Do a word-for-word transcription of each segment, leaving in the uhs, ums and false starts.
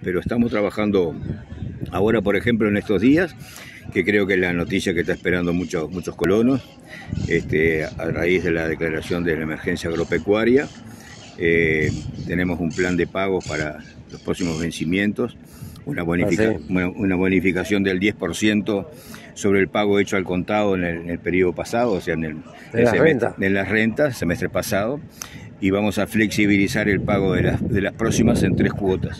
pero estamos trabajando ahora, por ejemplo, en estos días, que creo que es la noticia que está esperando muchos, muchos colonos, este, a raíz de la declaración de la emergencia agropecuaria. Eh, tenemos un plan de pagos para los próximos vencimientos, una, bonifica, ah, sí. una, una bonificación del diez por ciento sobre el pago hecho al contado en el, en el periodo pasado, o sea, en, el, ¿En, la semestre, renta? en las rentas, semestre pasado, y vamos a flexibilizar el pago de las, de las próximas en tres cuotas,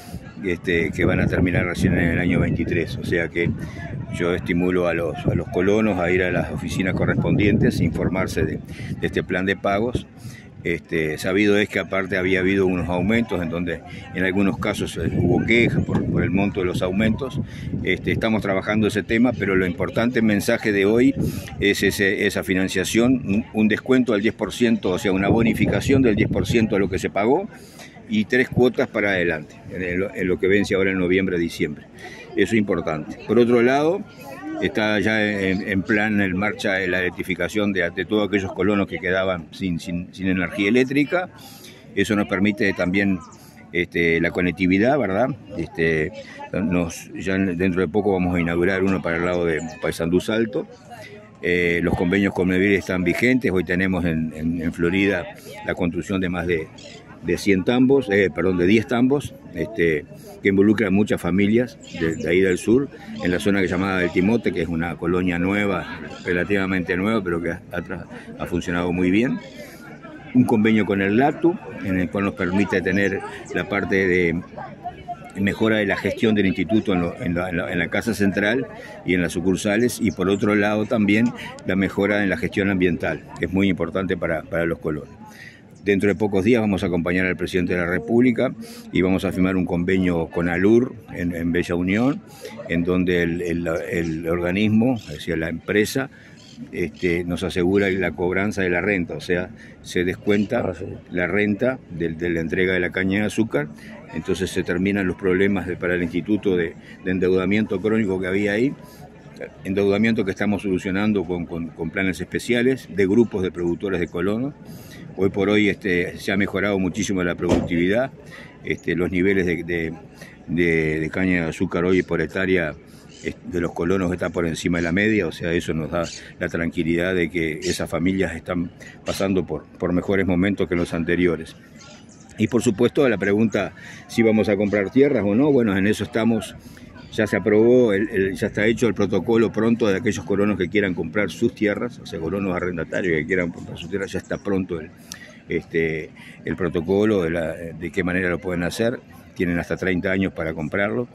este, que van a terminar recién en el año veintitrés, o sea que yo estimulo a los, a los colonos a ir a las oficinas correspondientes, informarse de, de este plan de pagos. Este, sabido es que aparte había habido unos aumentos en donde en algunos casos eh, hubo quejas por, por el monto de los aumentos. Este, estamos trabajando ese tema, pero lo importante mensaje de hoy es ese, esa financiación, un, un descuento al diez por ciento, o sea, una bonificación del diez por ciento a lo que se pagó y tres cuotas para adelante, en, el, en lo que vence ahora en noviembre, diciembre. Eso es importante. Por otro lado, está ya en, en plan en marcha la electrificación de, de todos aquellos colonos que quedaban sin, sin, sin energía eléctrica. Eso nos permite también este, la conectividad, ¿verdad? Este, nos, ya dentro de poco vamos a inaugurar uno para el lado de Paysandú Salto. Eh, los convenios con Mevir están vigentes. Hoy tenemos en, en, en Florida la construcción de más de, de cien tambos, eh, perdón, de diez tambos, este, que involucran muchas familias de, de ahí del sur, en la zona que llamada del Timote, que es una colonia nueva, relativamente nueva, pero que ha, ha, ha funcionado muy bien. Un convenio con el LATU, en el cual nos permite tener la parte de mejora de la gestión del instituto en, lo, en, la, en, la, en la casa central y en las sucursales, y por otro lado también la mejora en la gestión ambiental, que es muy importante para, para los colonos. Dentro de pocos días vamos a acompañar al presidente de la República y vamos a firmar un convenio con ALUR en, en Bella Unión, en donde el, el, el organismo, es decir, la empresa, este, nos asegura la cobranza de la renta, o sea, se descuenta ah, sí. la renta de, de la entrega de la caña de azúcar. Entonces se terminan los problemas de, para el instituto de, de endeudamiento crónico que había ahí, endeudamiento que estamos solucionando con, con, con planes especiales de grupos de productores de colonos. Hoy por hoy este, se ha mejorado muchísimo la productividad, este, los niveles de, de, de, de caña de azúcar hoy por hectárea de los colonos está por encima de la media, o sea, eso nos da la tranquilidad de que esas familias están pasando por, por mejores momentos que los anteriores. Y por supuesto la pregunta si vamos a comprar tierras o no, bueno, en eso estamos. Ya se aprobó, el, el, ya está hecho el protocolo pronto de aquellos colonos que quieran comprar sus tierras, o sea, colonos arrendatarios que quieran comprar sus tierras, ya está pronto el, este, el protocolo de, la, de qué manera lo pueden hacer. Tienen hasta treinta años para comprarlo.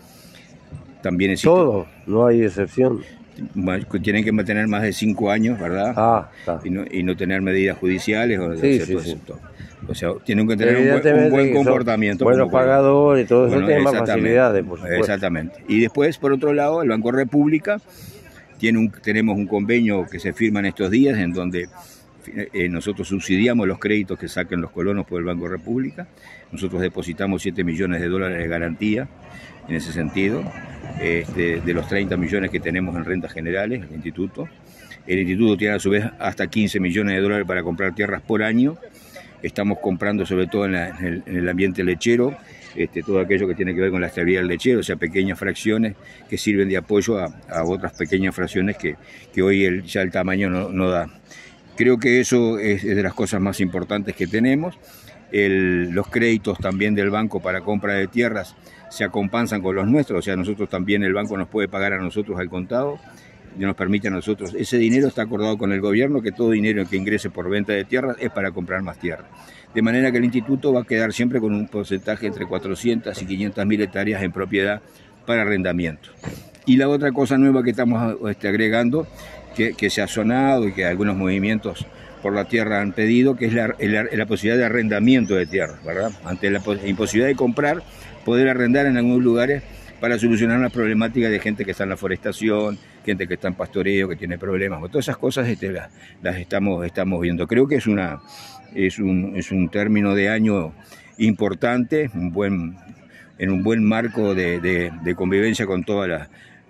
También existe, todo, no hay excepción. Tienen que tener más de cinco años, ¿verdad? Ah, está. Y no, y no tener medidas judiciales o sí, sí, sí, sí. O sea, tienen que tener un buen, un buen comportamiento. Buenos pagadores y todo eso, bueno, tiene más facilidades, por supuesto. Exactamente. Y después, por otro lado, el Banco República, tiene un, tenemos un convenio que se firma en estos días en donde eh, nosotros subsidiamos los créditos que saquen los colonos por el Banco República. Nosotros depositamos siete millones de dólares de garantía en ese sentido, este, de los treinta millones que tenemos en rentas generales, el instituto. El instituto tiene a su vez hasta quince millones de dólares para comprar tierras por año. Estamos comprando sobre todo en, la, en, el, en el ambiente lechero, este, todo aquello que tiene que ver con la estabilidad del lechero, o sea, pequeñas fracciones que sirven de apoyo a, a otras pequeñas fracciones que, que hoy el, ya el tamaño no, no da. Creo que eso es, es de las cosas más importantes que tenemos. El, los créditos también del banco para compra de tierras se acompañan con los nuestros, o sea, nosotros también, el banco nos puede pagar a nosotros al contado, y nos permite a nosotros. Ese dinero está acordado con el gobierno, que todo dinero que ingrese por venta de tierras es para comprar más tierra. De manera que el instituto va a quedar siempre con un porcentaje entre cuatrocientas y quinientas mil hectáreas en propiedad para arrendamiento. Y la otra cosa nueva que estamos este, agregando, que, que se ha sonado y que algunos movimientos por la tierra han pedido, que es la, la, la posibilidad de arrendamiento de tierra, ¿verdad? Ante la imposibilidad de comprar, poder arrendar en algunos lugares para solucionar la problemática de gente que está en la forestación, gente que está en pastoreo, que tiene problemas. Todas esas cosas este, las, las estamos, estamos viendo. Creo que es, una, es, un, es un término de año importante, un buen, en un buen marco de, de, de convivencia con todas las,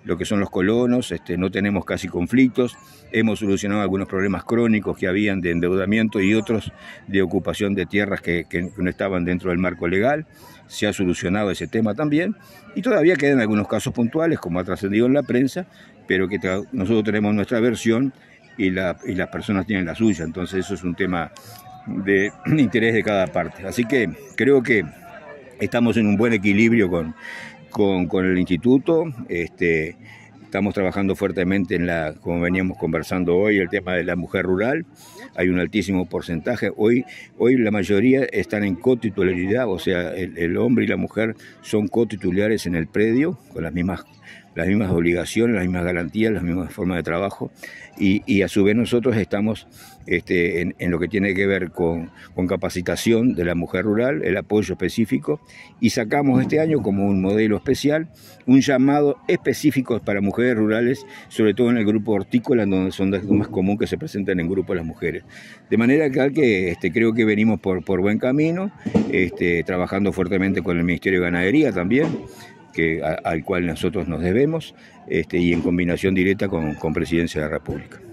lo que son los colonos, este, no tenemos casi conflictos, hemos solucionado algunos problemas crónicos que habían de endeudamiento y otros de ocupación de tierras que, que no estaban dentro del marco legal. Se ha solucionado ese tema también, y todavía quedan algunos casos puntuales, como ha trascendido en la prensa, pero que nosotros tenemos nuestra versión y, la, y las personas tienen la suya, entonces eso es un tema de interés de cada parte. Así que creo que estamos en un buen equilibrio con, con, con el instituto. Este, estamos trabajando fuertemente en la, como veníamos conversando hoy, el tema de la mujer rural. Hay un altísimo porcentaje. Hoy, hoy la mayoría están en cotitularidad, o sea, el, el hombre y la mujer son cotitulares en el predio, con las mismas las mismas obligaciones, las mismas garantías, las mismas formas de trabajo, y, y a su vez nosotros estamos este, en, en lo que tiene que ver con, con capacitación de la mujer rural, el apoyo específico, y sacamos este año como un modelo especial, un llamado específico para mujeres rurales, sobre todo en el grupo hortícola, donde son más común que se presenten en grupo las mujeres. De manera que, que este, creo que venimos por, por buen camino, este, trabajando fuertemente con el Ministerio de Ganadería también, que, a, al cual nosotros nos debemos, este, y en combinación directa con, con Presidencia de la República.